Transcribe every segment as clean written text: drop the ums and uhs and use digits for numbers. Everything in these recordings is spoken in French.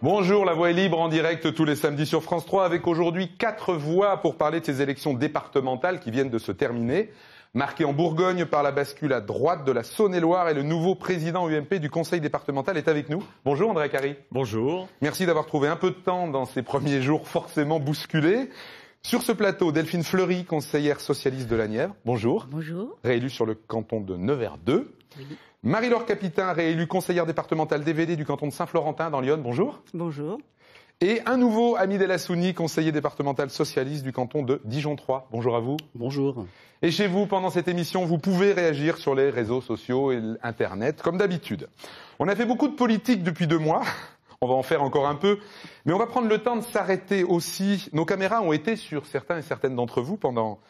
Bonjour, La Voix est libre en direct tous les samedis sur France 3 avec aujourd'hui 4 voix pour parler de ces élections départementales qui viennent de se terminer. Marqué en Bourgogne par la bascule à droite de la Saône-et-Loire et le nouveau président UMP du conseil départemental est avec nous. Bonjour André Carry. Bonjour. Merci d'avoir trouvé un peu de temps dans ces premiers jours forcément bousculés. Sur ce plateau, Delphine Fleury, conseillère socialiste de la Nièvre. Bonjour. Bonjour. Réélue sur le canton de Nevers 2. Oui. Marie-Laure Capitain, réélue conseillère départementale DVD du canton de Saint-Florentin dans l'Yonne. Bonjour. Bonjour. Et un nouveau Hamid El Assouni, conseiller départemental socialiste du canton de Dijon 3. Bonjour à vous. Bonjour. Et chez vous, pendant cette émission, vous pouvez réagir sur les réseaux sociaux et Internet, comme d'habitude. On a fait beaucoup de politique depuis 2 mois. On va en faire encore un peu. Mais on va prendre le temps de s'arrêter aussi. Nos caméras ont été sur certains et certaines d'entre vous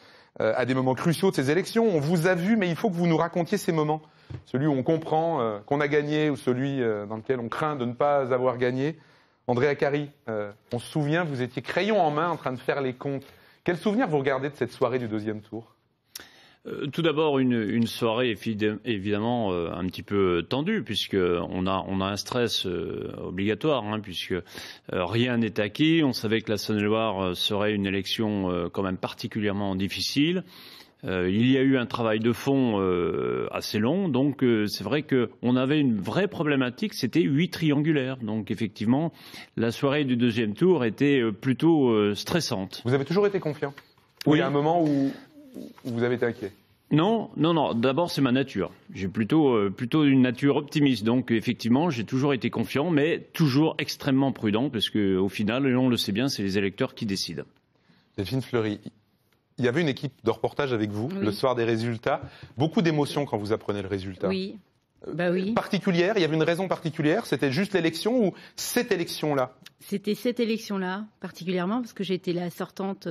à des moments cruciaux de ces élections. On vous a vu, mais il faut que vous nous racontiez ces moments. Celui où on comprend qu'on a gagné ou celui dans lequel on craint de ne pas avoir gagné. André Carry, on se souvient, vous étiez crayon en main en train de faire les comptes. Quel souvenir vous regardez de cette soirée du 2e tour ? Tout d'abord, une soirée évidemment un petit peu tendue, puisqu'on a un stress obligatoire, puisque rien n'est acquis. On savait que la Saône-et-Loire serait une élection quand même particulièrement difficile. Il y a eu un travail de fond assez long, donc c'est vrai qu'on avait une vraie problématique, c'était 8 triangulaires. Donc effectivement, la soirée du 2e tour était plutôt stressante. Vous avez toujours été confiant ? Oui. Il y a un moment où vous avez été inquiet ? Non. D'abord, c'est ma nature. J'ai plutôt une nature optimiste. Donc, effectivement, j'ai toujours été confiant, mais toujours extrêmement prudent, parce qu'au final, et on le sait bien, c'est les électeurs qui décident. Delphine Fleury, il y avait une équipe de reportage avec vous le soir des résultats. Beaucoup d'émotions quand vous apprenez le résultat. Oui. Oui. Particulière, il y avait une raison particulière? C'était juste l'élection ou cette élection-là? C'était cette élection-là, particulièrement, parce que j'étais la sortante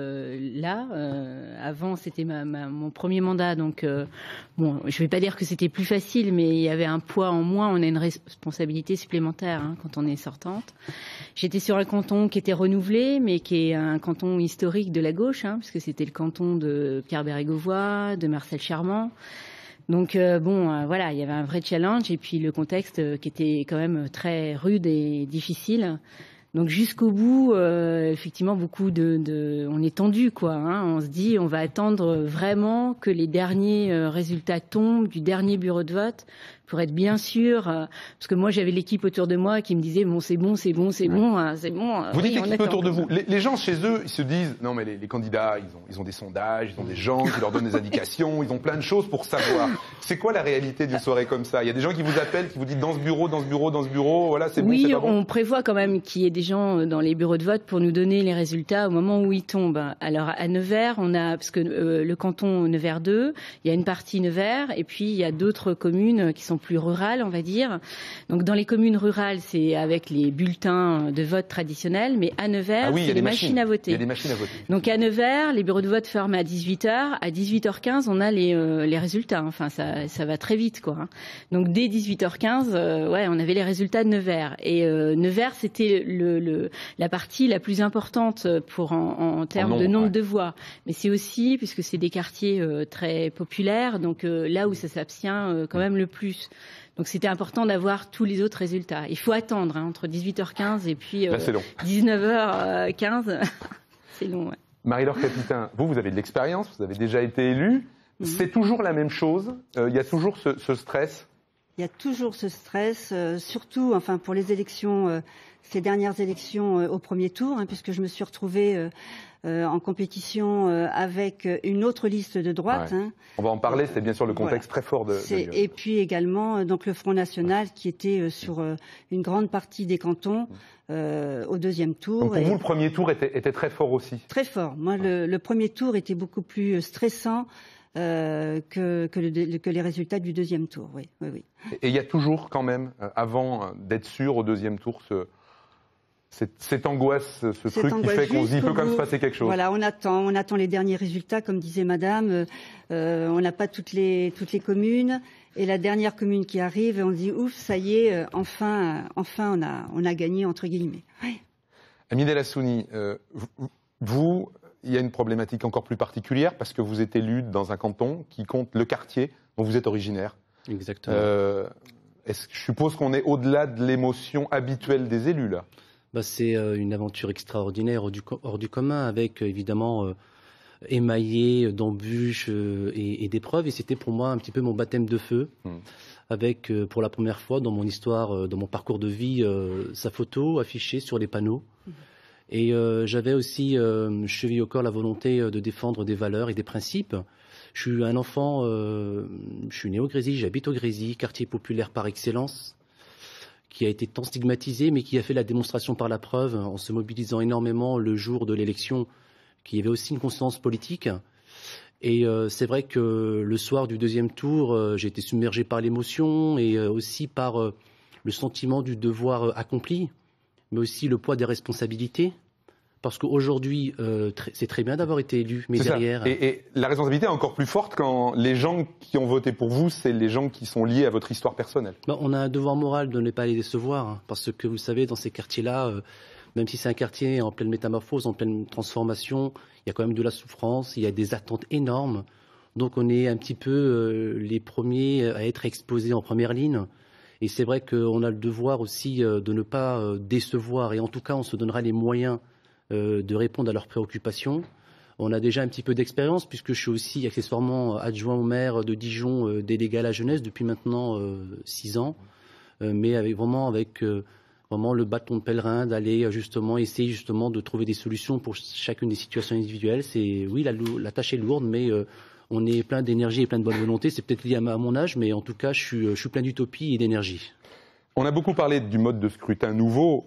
avant, c'était mon premier mandat. Donc, bon, je ne vais pas dire que c'était plus facile, mais il y avait un poids en moins. On a une responsabilité supplémentaire quand on est sortante. J'étais sur un canton qui était renouvelé, mais qui est un canton historique de la gauche, puisque c'était le canton de Pierre Bérégovoy, de Marcel Charmant. Donc voilà, il y avait un vrai challenge et puis le contexte qui était quand même très rude et difficile. Donc jusqu'au bout, effectivement, on est tendu quoi. On se dit, on va attendre vraiment que les derniers résultats tombent du dernier bureau de vote pour être bien sûr. Parce que moi, j'avais l'équipe autour de moi qui me disait bon, c'est bon. Vous dites l'équipe autour de vous. Les gens chez eux, ils se disent non mais les candidats, ils ont des sondages, ils ont des gens qui leur donnent des indications, ils ont plein de choses pour savoir. C'est quoi la réalité d'une soirée comme ça? Il y a des gens qui vous appellent, qui vous disent dans ce bureau, voilà, c'est bon, c'est pas bon. Oui, on prévoit quand même qu'il y ait des gens dans les bureaux de vote pour nous donner les résultats au moment où ils tombent. Alors à Nevers, parce que le canton Nevers 2, il y a une partie Nevers et puis il y a d'autres communes qui sont plus rurales, on va dire. Donc dans les communes rurales, c'est avec les bulletins de vote traditionnels, mais à Nevers, c'est les machines à voter. Il y a des machines à voter. Donc à Nevers, les bureaux de vote ferment à 18h. À 18h15, on a les résultats. Enfin, ça va très vite, quoi. Donc dès 18h15, on avait les résultats de Nevers. Et Nevers, c'était la partie la plus importante en termes de nombre de voix. Mais c'est aussi, puisque c'est des quartiers très populaires, donc là où ça s'abstient quand même le plus. Donc c'était important d'avoir tous les autres résultats. Il faut attendre entre 18h15 et puis 19h15. C'est long, ouais. Marie-Laure Capitain, vous avez de l'expérience, vous avez déjà été élue. C'est toujours la même chose? Il y a toujours ce stress? Il y a toujours ce stress, surtout pour les élections, ces dernières élections au premier tour, puisque je me suis retrouvée en compétition avec une autre liste de droite. Ouais. On va en parler, c'est bien sûr le contexte très fort de Lyon. Et puis également le Front National qui était sur une grande partie des cantons au 2e tour. Donc pour vous, le premier tour était très fort aussi? Très fort. Moi, le premier tour était beaucoup plus stressant que les résultats du 2e tour, oui. Et il y a toujours quand même, avant d'être sûr au 2e tour, cette angoisse, ce truc qui fait qu'on se dit il peut quand même se passer quelque chose. Voilà, on attend les derniers résultats, comme disait Madame. On n'a pas toutes les communes. Et la dernière commune qui arrive, on se dit ouf, ça y est, enfin on a gagné entre guillemets. Ouais. Hamid El Assouni, vous, il y a une problématique encore plus particulière parce que vous êtes élu dans un canton qui compte le quartier dont vous êtes originaire. Exactement. Je suppose qu'on est au-delà de l'émotion habituelle des élus, là. C'est une aventure extraordinaire, hors du commun, avec évidemment émaillée d'embûches et d'épreuves. Et c'était pour moi un petit peu mon baptême de feu, avec pour la première fois dans mon histoire, dans mon parcours de vie, sa photo affichée sur les panneaux. Et j'avais aussi chevillé au corps la volonté de défendre des valeurs et des principes. Je suis un enfant, je suis né au Grésy, j'habite au Grésy, quartier populaire par excellence, qui a été tant stigmatisé, mais qui a fait la démonstration par la preuve, en se mobilisant énormément le jour de l'élection, qu'il y avait aussi une conscience politique. Et c'est vrai que le soir du deuxième tour, j'ai été submergé par l'émotion et aussi par le sentiment du devoir accompli, mais aussi le poids des responsabilités. Parce qu'aujourd'hui, c'est très bien d'avoir été élu, mais derrière... Et la responsabilité est encore plus forte quand les gens qui ont voté pour vous, c'est les gens qui sont liés à votre histoire personnelle. On a un devoir moral de ne pas les décevoir, hein, parce que vous savez, dans ces quartiers-là, même si c'est un quartier en pleine métamorphose, en pleine transformation, il y a quand même de la souffrance, il y a des attentes énormes. Donc on est un petit peu les premiers à être exposés en première ligne. Et c'est vrai qu'on a le devoir aussi de ne pas décevoir, et en tout cas, on se donnera les moyens de répondre à leurs préoccupations. On a déjà un petit peu d'expérience puisque je suis aussi accessoirement adjoint au maire de Dijon, délégué à la jeunesse depuis maintenant 6 ans, mais avec vraiment le bâton de pèlerin d'aller justement essayer justement de trouver des solutions pour chacune des situations individuelles. Oui, la tâche est lourde, mais on est plein d'énergie et plein de bonne volonté. C'est peut-être lié à mon âge, mais en tout cas, je suis plein d'utopie et d'énergie. On a beaucoup parlé du mode de scrutin nouveau.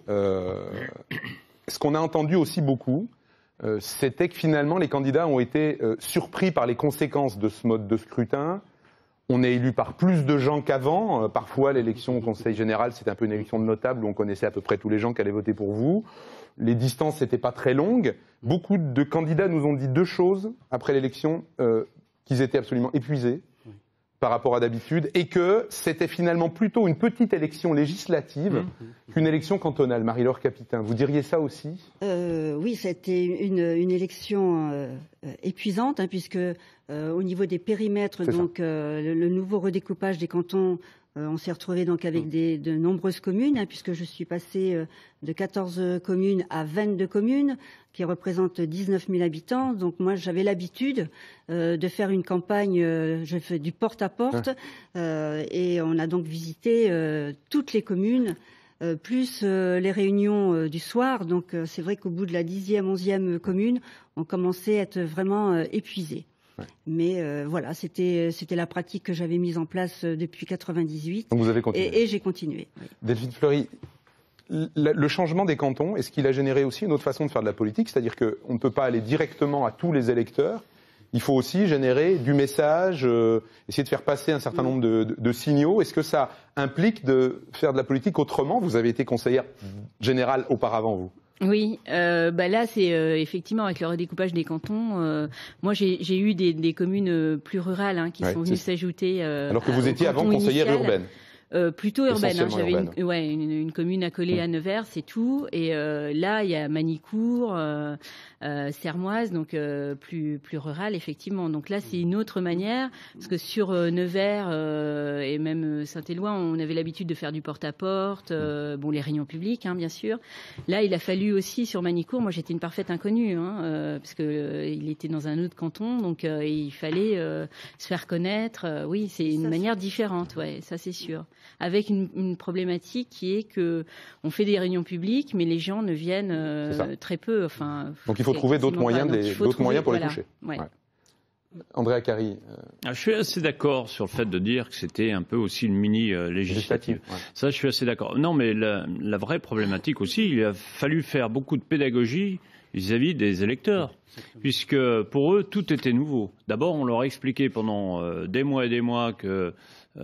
Ce qu'on a entendu aussi beaucoup, c'était que finalement les candidats ont été surpris par les conséquences de ce mode de scrutin. On est élu par plus de gens qu'avant. Parfois, l'élection au Conseil général, c'était un peu une élection de notables où on connaissait à peu près tous les gens qui allaient voter pour vous. Les distances n'étaient pas très longues. Beaucoup de candidats nous ont dit 2 choses après l'élection, qu'ils étaient absolument épuisés par rapport à d'habitude, et que c'était finalement plutôt une petite élection législative qu'une élection cantonale. Marie-Laure Capitain, vous diriez ça aussi ? Oui, c'était une élection épuisante, hein, puisque au niveau des périmètres, donc le nouveau redécoupage des cantons, on s'est retrouvé donc avec de nombreuses communes, hein, puisque je suis passée de 14 communes à 22 communes, qui représentent 19 000 habitants. Donc moi, j'avais l'habitude de faire une campagne, je fais du porte-à-porte, et on a donc visité toutes les communes, plus les réunions du soir. Donc c'est vrai qu'au bout de la 10e, 11e commune, on commençait à être vraiment épuisés. Mais voilà, c'était la pratique que j'avais mise en place depuis 1998. Donc vous avez continué. Et j'ai continué. Oui. Delphine Fleury, le changement des cantons, est-ce qu'il a généré aussi une autre façon de faire de la politique ? C'est-à-dire qu'on ne peut pas aller directement à tous les électeurs. Il faut aussi générer du message, essayer de faire passer un certain nombre de signaux. Est-ce que ça implique de faire de la politique autrement ? Vous avez été conseillère générale auparavant, vous. Oui, là c'est effectivement avec le redécoupage des cantons. Moi j'ai eu des communes plus rurales qui sont venues s'ajouter. Alors que vous étiez avant conseillère urbaine. Plutôt urbaine. J'avais une commune accolée à Nevers, c'est tout. Et là, il y a Manicourt, Sermoise, donc plus rural, effectivement. Donc là, c'est une autre manière, parce que sur Nevers et même Saint-Éloi, on avait l'habitude de faire du porte-à-porte, les réunions publiques, bien sûr. Là, il a fallu aussi, sur Manicourt, moi j'étais une parfaite inconnue, parce que il était dans un autre canton, donc il fallait se faire connaître. Oui, c'est une manière différente, ça c'est sûr. Avec une problématique qui est que on fait des réunions publiques, mais les gens ne viennent très peu. Donc il faut trouver d'autres moyens pour les toucher. Ouais. Andrea Cari. Je suis assez d'accord sur le fait de dire que c'était un peu aussi une mini-législative. Ça, je suis assez d'accord. Non, mais la vraie problématique aussi, il a fallu faire beaucoup de pédagogie vis-à-vis des électeurs, puisque pour eux, tout était nouveau. D'abord, on leur a expliqué pendant des mois et des mois que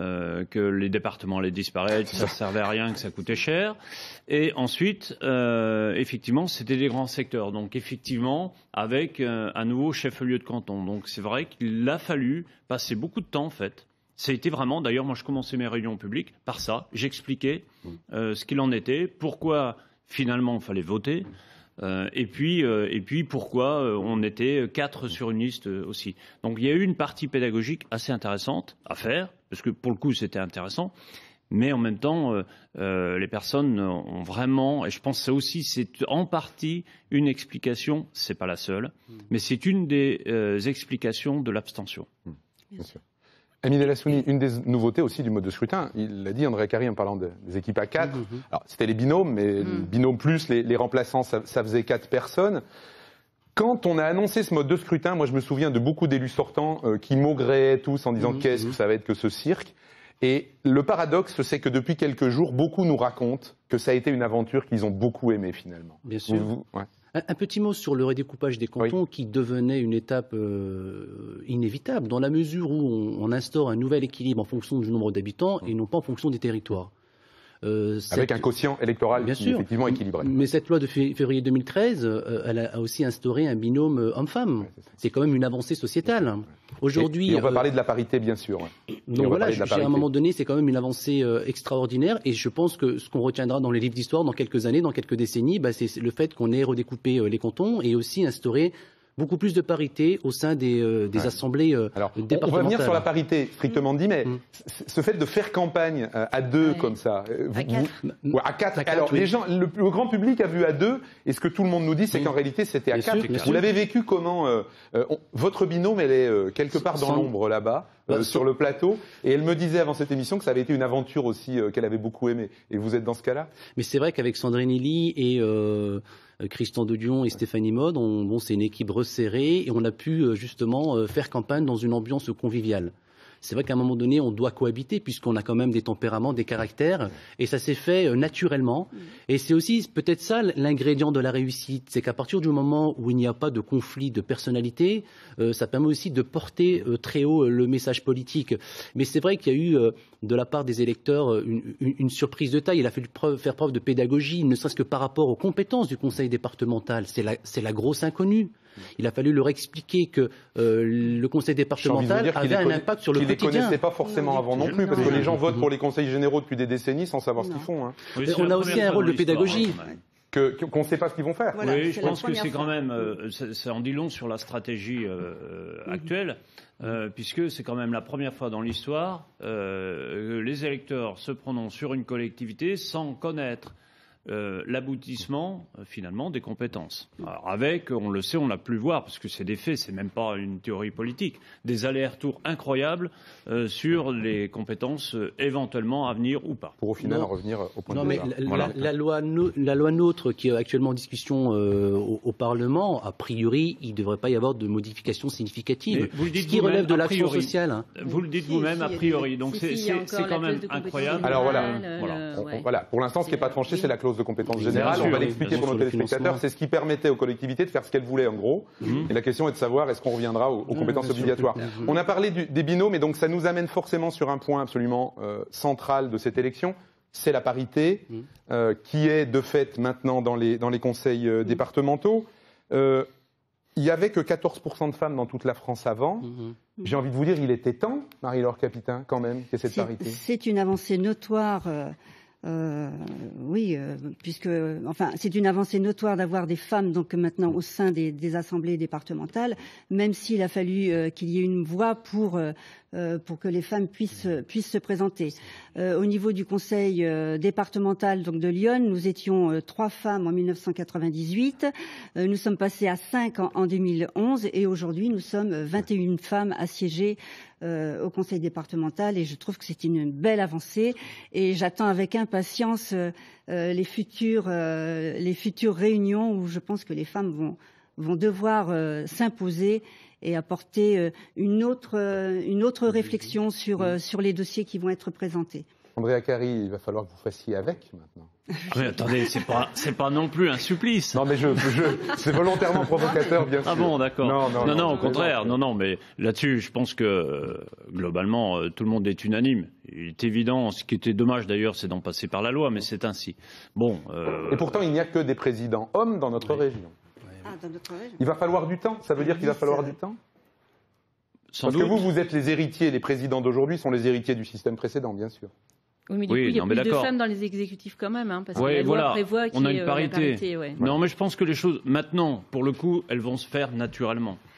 les départements allaient disparaître, que ça ne servait à rien, que ça coûtait cher. Et ensuite, effectivement, c'était des grands secteurs. Donc, effectivement, avec un nouveau chef-lieu de canton. Donc, c'est vrai qu'il a fallu passer beaucoup de temps, en fait. Ça a été vraiment, d'ailleurs, moi, je commençais mes réunions publiques par ça. J'expliquais ce qu'il en était, pourquoi, finalement, il fallait voter. Et puis pourquoi on était 4 sur une liste aussi. Donc il y a eu une partie pédagogique assez intéressante à faire, parce que pour le coup c'était intéressant, Mais en même temps, les personnes ont vraiment, et je pense que ça aussi, c'est en partie une explication, c'est pas la seule, mais c'est une des explications de l'abstention. Bien sûr. Amine El Assouni, une des nouveautés aussi du mode de scrutin, il l'a dit André Acari en parlant des équipes à 4. Alors c'était les binômes, mais le binôme plus les remplaçants, ça faisait 4 personnes. Quand on a annoncé ce mode de scrutin, moi je me souviens de beaucoup d'élus sortants qui maugréaient tous en disant qu'est-ce que ça va être que ce cirque. Et le paradoxe, c'est que depuis quelques jours, beaucoup nous racontent que ça a été une aventure qu'ils ont beaucoup aimée finalement. Bien sûr. Ouais. Un petit mot sur le redécoupage des cantons qui devenait une étape inévitable dans la mesure où on instaure un nouvel équilibre en fonction du nombre d'habitants et non pas en fonction des territoires. Avec un quotient électoral bien qui sûr, est effectivement équilibré. Mais cette loi de février 2013, elle a aussi instauré un binôme homme-femme. C'est quand même une avancée sociétale. Aujourd'hui, et on va parler de la parité, bien sûr. Donc voilà, à un moment donné, c'est quand même une avancée extraordinaire. Et je pense que ce qu'on retiendra dans les livres d'histoire dans quelques années, dans quelques décennies, c'est le fait qu'on ait redécoupé les cantons et aussi instauré beaucoup plus de parité au sein des assemblées départementales. On va venir sur la parité strictement dit, mais ce fait de faire campagne à 2 comme ça, à 4. Alors les gens, le grand public a vu à 2, et ce que tout le monde nous dit, c'est qu'en réalité c'était à 4. Vous l'avez vécu comment votre binôme, elle est quelque part dans l'ombre là-bas, sur le plateau, et elle me disait avant cette émission que ça avait été une aventure aussi qu'elle avait beaucoup aimée. Et vous êtes dans ce cas-là? Mais c'est vrai qu'avec Sandrine Elie et Christian de Dion et Stéphanie Mode, c'est une équipe resserrée et on a pu justement faire campagne dans une ambiance conviviale. C'est vrai qu'à un moment donné, on doit cohabiter puisqu'on a quand même des tempéraments, des caractères, et ça s'est fait naturellement. Et c'est aussi peut-être ça l'ingrédient de la réussite, c'est qu'à partir du moment où il n'y a pas de conflit de personnalité, ça permet aussi de porter très haut le message politique. Mais c'est vrai qu'il y a eu de la part des électeurs une surprise de taille. Il a fallu faire preuve de pédagogie, ne serait-ce que par rapport aux compétences du conseil départemental. C'est la grosse inconnue. Il a fallu leur expliquer que le conseil départemental avait un impact sur le quotidien. Ils ne les connaissaient pas forcément avant non plus, parce que les gens votent pour les conseils généraux depuis des décennies sans savoir ce qu'ils font. Oui, on a aussi un rôle de pédagogie. Qu'on ne sait pas ce qu'ils vont faire. Voilà, oui, je pense que c'est quand même, ça en dit long sur la stratégie actuelle, puisque c'est quand même la première fois dans l'histoire que les électeurs se prononcent sur une collectivité sans connaître l'aboutissement finalement des compétences. Alors avec, on le sait, on l'a pu voir parce que c'est des faits, c'est même pas une théorie politique, des allers-retours incroyables sur les compétences éventuellement à venir ou pas. Pour au final en revenir au point de départ. La loi NOTRe qui est actuellement en discussion au Parlement, a priori, il ne devrait pas y avoir de modifications significatives. Vous le dites ce qui relève de l'action sociale. Vous le dites vous-même a priori, donc c'est quand même incroyable. Alors voilà, pour l'instant, ce qui n'est pas tranché, c'est la clause de compétence générale. On va l'expliquer pour nos téléspectateurs. C'est ce qui permettait aux collectivités de faire ce qu'elles voulaient en gros. Et la question est de savoir est-ce qu'on reviendra aux compétences obligatoires. On a parlé des binômes et donc ça nous amène forcément sur un point absolument central de cette élection. C'est la parité qui est de fait maintenant dans les conseils départementaux. Il n'y avait que 14% de femmes dans toute la France avant. J'ai envie de vous dire, il était temps, Marie-Laure Capitain, quand même, qu'il y ait cette parité. C'est une avancée notoire. Puisque, c'est une avancée notoire d'avoir des femmes donc maintenant au sein des assemblées départementales, même s'il a fallu qu'il y ait une voix pour que les femmes puissent se présenter. Au niveau du conseil départemental donc de Lyon, nous étions 3 femmes en 1998, nous sommes passés à 5 en 2011 et aujourd'hui nous sommes 21 femmes à siéger au conseil départemental et je trouve que c'est une belle avancée et j'attends avec impatience les futures réunions où je pense que les femmes vont devoir s'imposer et apporter une autre réflexion sur les dossiers qui vont être présentés. André Acari, il va falloir que vous fassiez avec maintenant. Oui, attendez, c'est pas non plus un supplice. Non, mais c'est volontairement provocateur, bien sûr. Ah bon, d'accord. Non, au contraire. Non, mais là-dessus, je pense que globalement, tout le monde est unanime. Il est évident. Ce qui était dommage d'ailleurs, c'est d'en passer par la loi, mais c'est ainsi. Bon. Et pourtant, il n'y a que des présidents hommes dans notre région. Dans notre région. Il va falloir du temps. Ça veut dire qu'il va falloir du temps. Parce que vous êtes les héritiers. Les présidents d'aujourd'hui sont les héritiers du système précédent, bien sûr. Oui, mais du coup, il y a plus de femmes dans les exécutifs quand même, parce que la loi prévoit qu'il y ait on a une parité. Non, mais je pense que les choses, maintenant, pour le coup, elles vont se faire naturellement.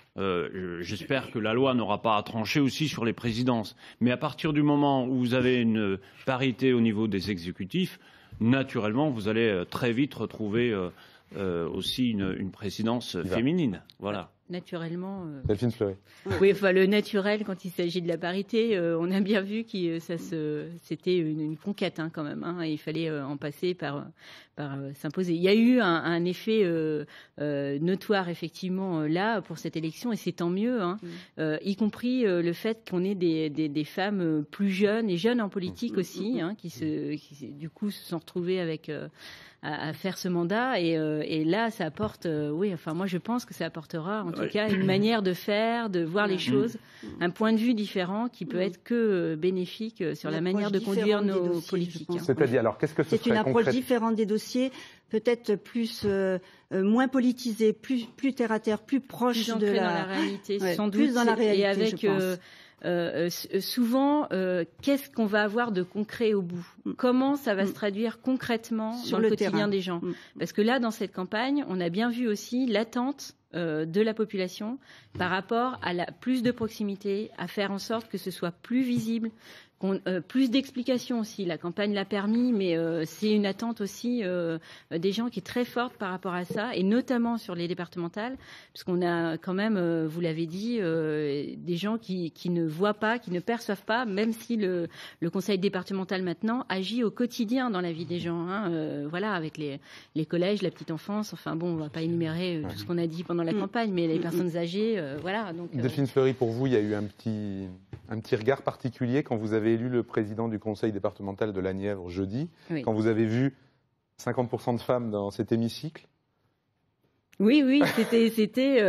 J'espère que la loi n'aura pas à trancher aussi sur les présidences. Mais à partir du moment où vous avez une parité au niveau des exécutifs, naturellement, vous allez très vite retrouver aussi une présidence féminine. Voilà. Naturellement. Delphine Fleury. Oui, enfin, le naturel, quand il s'agit de la parité, on a bien vu que c'était une conquête quand même. Et il fallait en passer par s'imposer. Il y a eu un effet notoire, effectivement, là, pour cette élection, et c'est tant mieux, y compris le fait qu'on ait des femmes plus jeunes, et jeunes en politique aussi, qui, du coup, se sont retrouvées avec... à faire ce mandat et là ça apporte moi je pense que ça apportera en tout cas une manière de faire, de voir les choses, un point de vue différent qui peut être que bénéfique sur la manière de conduire nos politiques. C'est-à-dire, alors qu'est-ce que ce serait C'est une approche différente des dossiers, peut-être plus moins politisée, plus terre à terre, plus proche plus de dans la réalité, sans doute, plus dans la réalité, et avec je pense. Souvent, qu'est-ce qu'on va avoir de concret au bout? Comment ça va se traduire concrètement dans le quotidien terrain des gens? Parce que là, dans cette campagne, on a bien vu aussi l'attente de la population par rapport à plus de proximité, à faire en sorte que ce soit plus visible, plus d'explications aussi. La campagne l'a permis, mais c'est une attente aussi des gens qui est très forte par rapport à ça, et notamment sur les départementales, parce qu'on a quand même, vous l'avez dit, des gens qui ne voient pas, qui ne perçoivent pas, même si le conseil départemental maintenant agit au quotidien dans la vie des gens. Voilà, avec les collèges, la petite enfance, enfin bon, on ne va pas énumérer tout ce qu'on a dit pendant la campagne, mais les personnes âgées, voilà. Donc, Delphine Fleury, pour vous, il y a eu un petit regard particulier quand vous avez élu le président du conseil départemental de la Nièvre jeudi, quand vous avez vu 50% de femmes dans cet hémicycle. Oui, c'était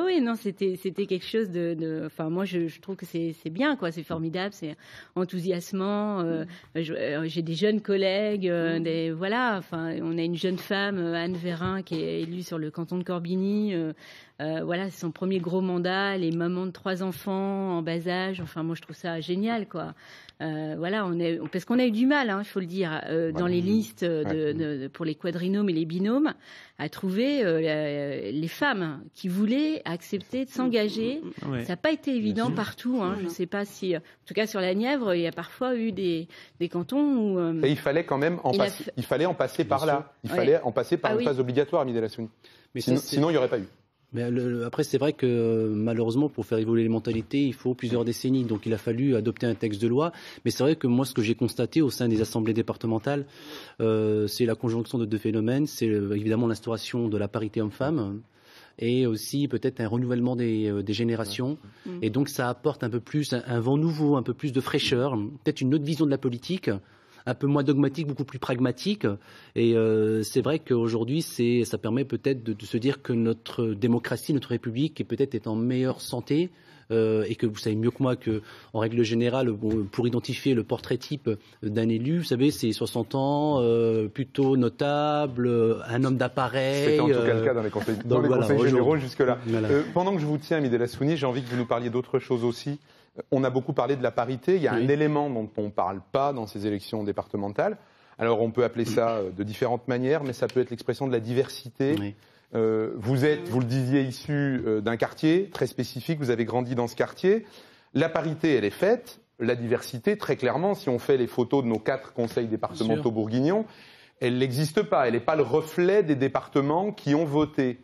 quelque chose enfin, moi, je trouve que c'est bien, quoi. C'est formidable, c'est enthousiasmant. J'ai des jeunes collègues, voilà. Enfin, on a une jeune femme, Anne Vérin, qui est élue sur le canton de Corbigny. Voilà, c'est son premier gros mandat. Les mamans de 3 enfants en bas âge. Enfin, moi, je trouve ça génial, quoi. Voilà, parce qu'on a eu du mal, il faut le dire, dans les listes pour les quadrinômes et les binômes, à trouver les femmes qui voulaient accepter de s'engager. Ça n'a pas été évident partout. Je ne sais pas si, en tout cas sur la Nièvre, il y a parfois eu des cantons où... Et il fallait quand même il fallait en passer par là. Il fallait en passer par une phase obligatoire, Midela Souni. Sinon, il n'y aurait pas eu. Mais après, c'est vrai que malheureusement, pour faire évoluer les mentalités, il faut plusieurs décennies. Donc, il a fallu adopter un texte de loi. Mais c'est vrai que moi, ce que j'ai constaté au sein des assemblées départementales, c'est la conjonction de 2 phénomènes. C'est évidemment l'instauration de la parité homme-femme et aussi peut-être un renouvellement des générations. Et donc, ça apporte un peu plus un vent nouveau, un peu plus de fraîcheur, peut-être une autre vision de la politique, un peu moins dogmatique, beaucoup plus pragmatique. Et c'est vrai qu'aujourd'hui, ça permet peut-être de se dire que notre démocratie, notre République est en meilleure santé. Et que vous savez mieux que moi qu'en règle générale, pour identifier le portrait type d'un élu, vous savez, c'est 60 ans, plutôt notable, un homme d'appareil. C'était en tout cas le cas dans les conseils, généraux jusque-là. Voilà. Pendant que je vous tiens, Midela Souni, j'ai envie que vous nous parliez d'autre chose aussi. On a beaucoup parlé de la parité. Il y a un élément dont on ne parle pas dans ces élections départementales. Alors, on peut appeler ça de différentes manières, mais ça peut être l'expression de la diversité. Vous le disiez, issu d'un quartier très spécifique. Vous avez grandi dans ce quartier. La parité, elle est faite. La diversité, très clairement, si on fait les photos de nos 4 conseils départementaux bourguignons, elle n'existe pas. Elle n'est pas le reflet des départements qui ont voté.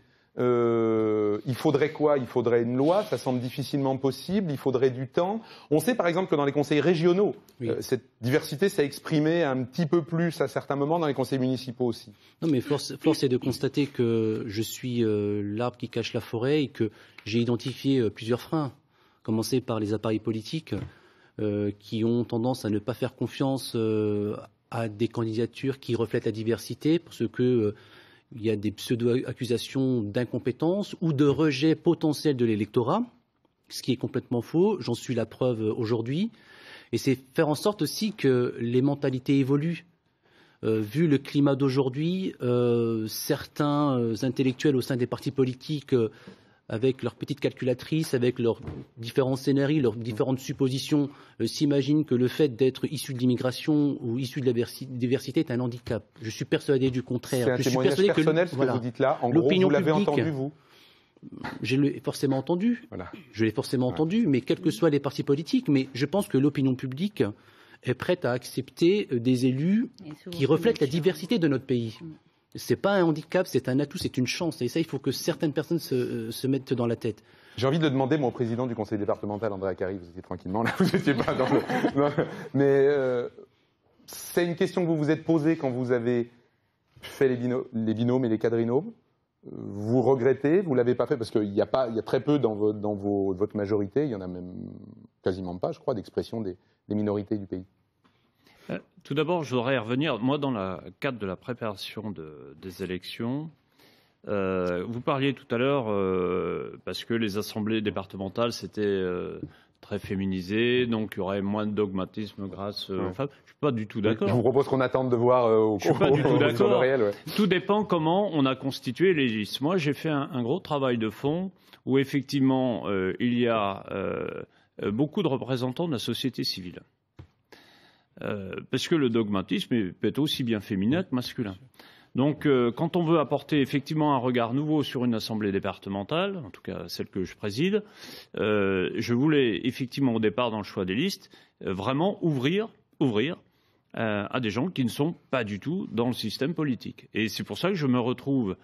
Il faudrait quoi? Il faudrait une loi, ça semble difficilement possible, il faudrait du temps. On sait par exemple que dans les conseils régionaux, cette diversité s'est exprimée un petit peu plus à certains moments, dans les conseils municipaux aussi. Non mais force est de constater que je suis l'arbre qui cache la forêt et que j'ai identifié plusieurs freins, commencer par les appareils politiques qui ont tendance à ne pas faire confiance à des candidatures qui reflètent la diversité, parce que il y a des pseudo-accusations d'incompétence ou de rejet potentiel de l'électorat, ce qui est complètement faux. J'en suis la preuve aujourd'hui. Et c'est faire en sorte aussi que les mentalités évoluent. Vu le climat d'aujourd'hui, certains intellectuels au sein des partis politiques, avec leurs petites calculatrices, avec leurs différents scénarios, leurs différentes suppositions, s'imaginent que le fait d'être issu de l'immigration ou issu de la diversité est un handicap. Je suis persuadé du contraire. C'est un témoignage personnel, ce que vous dites là. En gros, vous l'avez entendu, vous? je l'ai forcément entendu. Voilà. Je l'ai forcément entendu, mais quels que soient les partis politiques, mais je pense que l'opinion publique est prête à accepter des élus qui reflètent la diversité de notre pays. C'est pas un handicap, c'est un atout, c'est une chance. Et ça, il faut que certaines personnes se mettent dans la tête. J'ai envie de le demander, mon président du conseil départemental, André Acari, vous étiez tranquillement là, vous n'étiez pas dans le... Non, mais c'est une question que vous vous êtes posée quand vous avez fait les binômes et les quadrinômes. Vous regrettez, vous l'avez pas fait parce qu'il y a très peu dans votre majorité, il y en a même quasiment pas, je crois, d'expression des minorités du pays. Tout d'abord, je voudrais revenir, moi, dans le cadre de la préparation des élections. Vous parliez tout à l'heure, parce que les assemblées départementales, c'était très féminisé, donc il y aurait moins de dogmatisme grâce aux femmes. Je ne suis pas du tout d'accord. Je vous propose qu'on attende de voir sur le réel. Ouais. Tout dépend comment on a constitué les listes. Moi, j'ai fait un gros travail de fond où, effectivement, il y a beaucoup de représentants de la société civile. Parce que le dogmatisme peut être aussi bien féminin que masculin. Donc, quand on veut apporter effectivement un regard nouveau sur une assemblée départementale, en tout cas celle que je préside, je voulais effectivement au départ dans le choix des listes vraiment ouvrir à des gens qui ne sont pas du tout dans le système politique. Et c'est pour ça que je me retrouve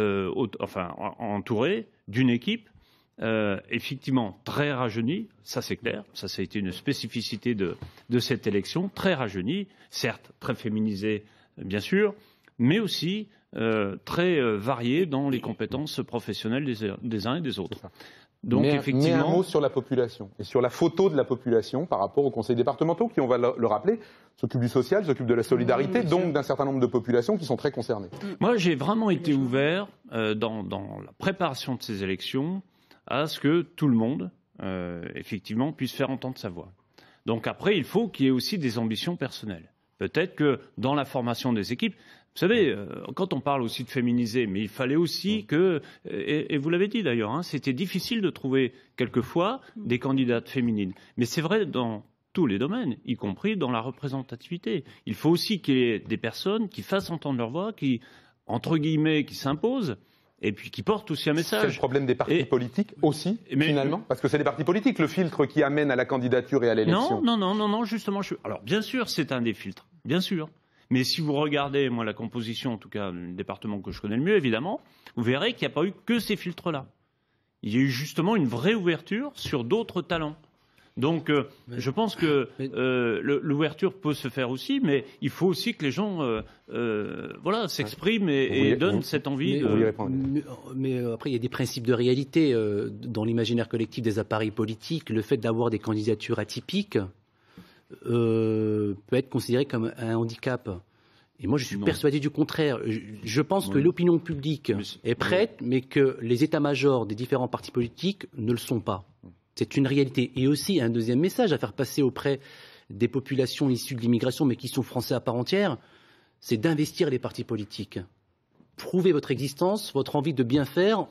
entouré d'une équipe effectivement très rajeunie, ça c'est clair, ça a été une spécificité de cette élection, très rajeunie, certes très féminisée bien sûr, mais aussi très variée dans les compétences professionnelles des uns et des autres. Donc, effectivement... mais un mot sur la population et sur la photo de la population par rapport aux conseils départementaux qui, on va le rappeler, s'occupent du social, s'occupent de la solidarité, donc d'un certain nombre de populations qui sont très concernées. Moi, j'ai vraiment été ouvert dans la préparation de ces élections à ce que tout le monde, effectivement, puisse faire entendre sa voix. Donc après, il faut qu'il y ait aussi des ambitions personnelles. Peut-être que dans la formation des équipes, vous savez, quand on parle aussi de féminiser, mais il fallait aussi que, et vous l'avez dit d'ailleurs, hein, c'était difficile de trouver quelquefois des candidates féminines. Mais c'est vrai dans tous les domaines, y compris dans la représentativité. Il faut aussi qu'il y ait des personnes qui fassent entendre leur voix, qui, entre guillemets, qui s'imposent, et puis qui portent aussi un message. C'est le problème des partis politiques aussi, finalement, parce que c'est les partis politiques le filtre qui amène à la candidature et à l'élection. Non, justement. Alors, bien sûr, c'est un des filtres, bien sûr. Mais si vous regardez, moi, la composition, en tout cas, du département que je connais le mieux, évidemment, vous verrez qu'il n'y a pas eu que ces filtres-là. Il y a eu justement une vraie ouverture sur d'autres talents. Donc, je pense que l'ouverture peut se faire aussi, mais il faut aussi que les gens s'expriment et donnent cette envie Mais après, il y a des principes de réalité dans l'imaginaire collectif des appareils politiques. Le fait d'avoir des candidatures atypiques peut être considéré comme un handicap. Et moi, je suis persuadé du contraire. Je pense que l'opinion publique est prête, mais que les états-majors des différents partis politiques ne le sont pas. C'est une réalité. Et aussi, un deuxième message à faire passer auprès des populations issues de l'immigration, mais qui sont français à part entière, c'est d'investir les partis politiques. Prouvez votre existence, votre envie de bien faire,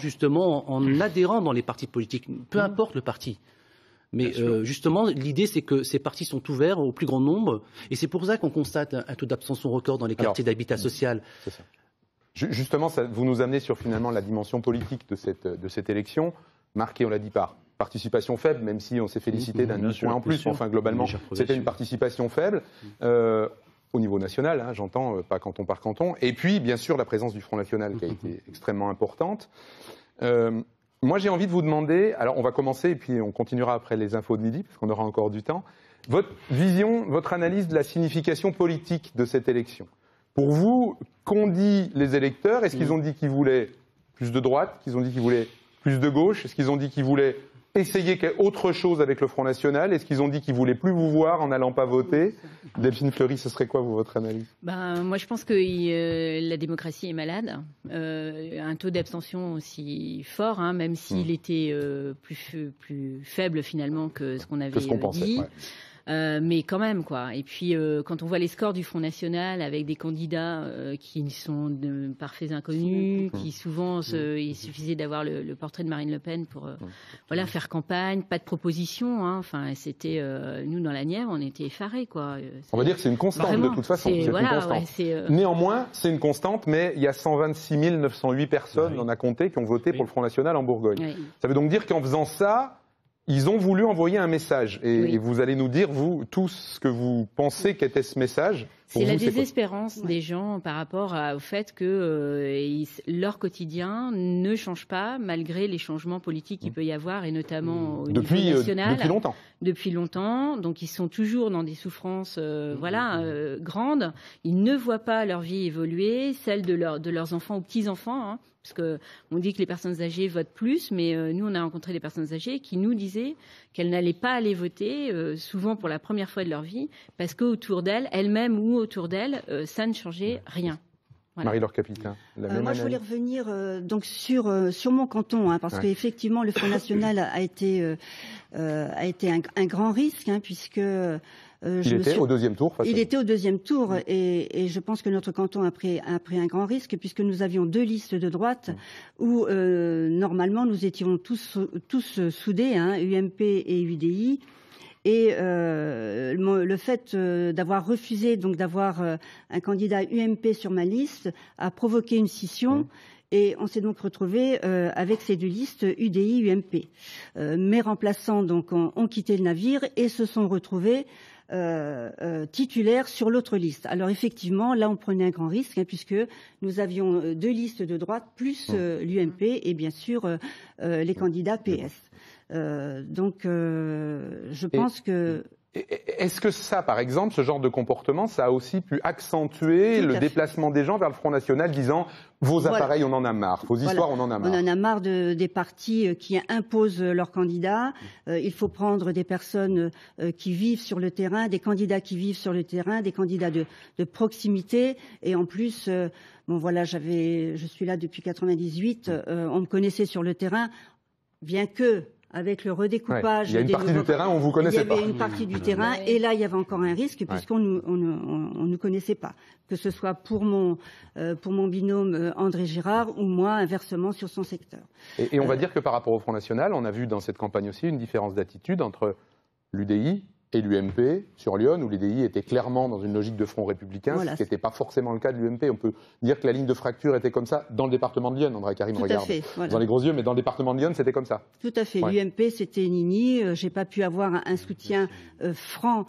en adhérant dans les partis politiques, peu importe le parti. Mais justement, l'idée, c'est que ces partis sont ouverts au plus grand nombre, et c'est pour ça qu'on constate un taux d'abstention record dans les quartiers d'habitat social. C'est ça. Justement, vous nous amenez sur finalement la dimension politique de cette élection, marquée, on l'a dit, par participation faible, même si on s'est félicité d'un point en plus. Enfin, globalement, c'était une participation faible au niveau national, hein, j'entends, pas canton par canton. Et puis, bien sûr, la présence du Front National qui a été extrêmement importante. Moi, j'ai envie de vous demander, alors on va commencer et puis on continuera après les infos de midi, parce qu'on aura encore du temps, votre vision, votre analyse de la signification politique de cette élection. Pour vous, qu'ont dit les électeurs? Est-ce qu'ils ont dit qu'ils voulaient plus de droite? Qu'ils ont dit qu'ils voulaient plus de gauche? Est-ce qu'ils ont dit qu'ils voulaient essayer autre chose avec le Front National? Est-ce qu'ils ont dit qu'ils voulaient plus vous voir en n'allant pas voter? Delphine Fleury, ce serait quoi votre analyse? Moi, je pense que la démocratie est malade. Un taux d'abstention aussi fort, hein, même s'il était plus faible finalement que ce qu'on avait dit. Ouais. Mais quand même, quoi. Et puis, quand on voit les scores du Front National avec des candidats qui sont de parfaits inconnus, qui souvent, il suffisait d'avoir le portrait de Marine Le Pen pour voilà, faire campagne, pas de proposition. Hein. Enfin, c'était nous dans la Nièvre, on était effarés, quoi. On va dire que c'est une constante de toute façon. C'est voilà, une constante. Ouais, Néanmoins, c'est une constante, mais il y a 126 908 personnes, on a compté, qui ont voté pour le Front National en Bourgogne. Oui. Ça veut donc dire qu'en faisant ça, ils ont voulu envoyer un message. Et vous allez nous dire, vous, tous, ce que vous pensez qu'était ce message. C'est la désespérance des gens par rapport au fait que leur quotidien ne change pas malgré les changements politiques qu'il peut y avoir, et notamment au niveau national. Depuis longtemps. Depuis longtemps. Donc ils sont toujours dans des souffrances grandes. Ils ne voient pas leur vie évoluer, celle de leurs enfants ou petits-enfants. Hein, parce qu'on dit que les personnes âgées votent plus, mais nous, on a rencontré des personnes âgées qui nous disaient qu'elles n'allaient pas aller voter, souvent pour la première fois de leur vie, parce qu'autour d'elles, elles-mêmes ou autour d'elles, ça ne changeait rien. Voilà. Marie-Laure Capitain. Moi, je voulais revenir donc sur mon canton, hein, parce qu'effectivement, le Front National a été un grand risque, hein, puisque il était au deuxième tour. Il était au deuxième tour, et je pense que notre canton a pris un grand risque, puisque nous avions 2 listes de droite où normalement nous étions tous soudés, hein, UMP et UDI. Et le fait d'avoir refusé donc d'avoir un candidat UMP sur ma liste a provoqué une scission. Et on s'est donc retrouvé avec ces 2 listes UDI-UMP. Mes remplaçants donc ont quitté le navire et se sont retrouvés titulaires sur l'autre liste. Alors effectivement, là on prenait un grand risque, hein, puisque nous avions 2 listes de droite plus l'UMP et bien sûr les candidats PS. Donc je pense que... Est-ce que ça, par exemple, ce genre de comportement, ça a aussi pu accentuer le déplacement des gens vers le Front National, disant vos appareils, on en a marre, vos histoires, on en a marre. On en a marre des partis qui imposent leurs candidats. Il faut prendre des personnes qui vivent sur le terrain, des candidats qui vivent sur le terrain, des candidats de proximité. Et en plus, bon voilà, je suis là depuis 98. On me connaissait sur le terrain, bien que avec le redécoupage, il y a une partie du terrain, on vous connaissait pas. Il y avait une partie du terrain, et là il y avait encore un risque, puisqu'on nous connaissait pas, que ce soit pour mon binôme André Girard ou moi inversement sur son secteur. Et on va dire que par rapport au Front National, on a vu dans cette campagne aussi une différence d'attitude entre l'UDI et l'UMP sur Lyon, où l'UDI était clairement dans une logique de front républicain, ce qui n'était pas forcément le cas de l'UMP. On peut dire que la ligne de fracture était comme ça dans le département de Lyon. André Karim regarde dans les gros yeux, mais dans le département de Lyon, c'était comme ça. Tout à fait. L'UMP, c'était Nini. J'ai pas pu avoir un soutien franc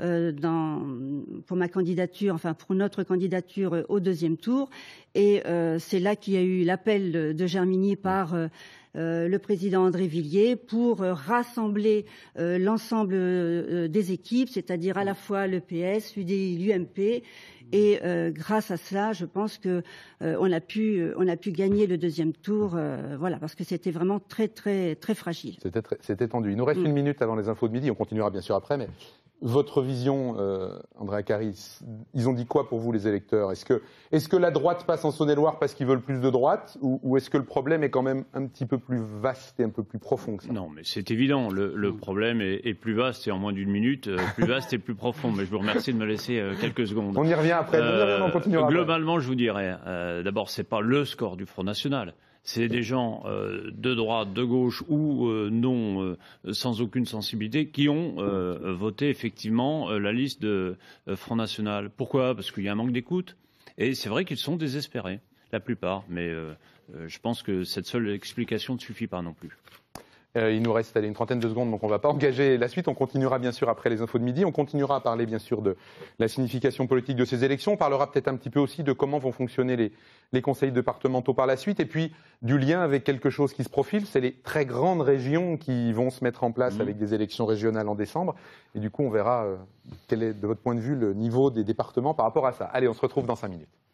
pour ma candidature, enfin pour notre candidature au deuxième tour. Et c'est là qu'il y a eu l'appel de Germigny par le président André Villiers pour rassembler l'ensemble des équipes, c'est-à-dire à la fois le PS, l'UDI, l'UMP. Et grâce à cela, je pense que on a pu gagner le deuxième tour, voilà, parce que c'était vraiment très très très fragile. C'était tendu. Il nous reste 1 minute avant les infos de midi. On continuera bien sûr après, mais votre vision, Andréa Caris, ils ont dit quoi pour vous les électeurs? Est-ce que la droite passe en Saône-et-Loire parce qu'ils veulent plus de droite, ou est-ce que le problème est quand même un petit peu plus vaste et un peu plus profond que ça? Non, mais c'est évident. Le problème est plus vaste et en moins d'1 minute, plus vaste et plus profond. Mais je vous remercie de me laisser quelques secondes. On y revient après. On continuera. Globalement, je vous dirais, d'abord, c'est pas le score du Front National. C'est des gens de droite, de gauche ou non, sans aucune sensibilité, qui ont voté effectivement la liste de Front National. Pourquoi? Parce qu'il y a un manque d'écoute. Et c'est vrai qu'ils sont désespérés, la plupart. Mais je pense que cette seule explication ne suffit pas non plus. Il nous reste une trentaine de secondes, donc on ne va pas engager la suite. On continuera bien sûr après les infos de midi. On continuera à parler bien sûr de la signification politique de ces élections. On parlera peut-être un petit peu aussi de comment vont fonctionner les conseils départementaux par la suite. Et puis du lien avec quelque chose qui se profile, c'est les très grandes régions qui vont se mettre en place avec des élections régionales en décembre. Et du coup, on verra quel est, de votre point de vue, le niveau des départements par rapport à ça. Allez, on se retrouve dans 5 minutes.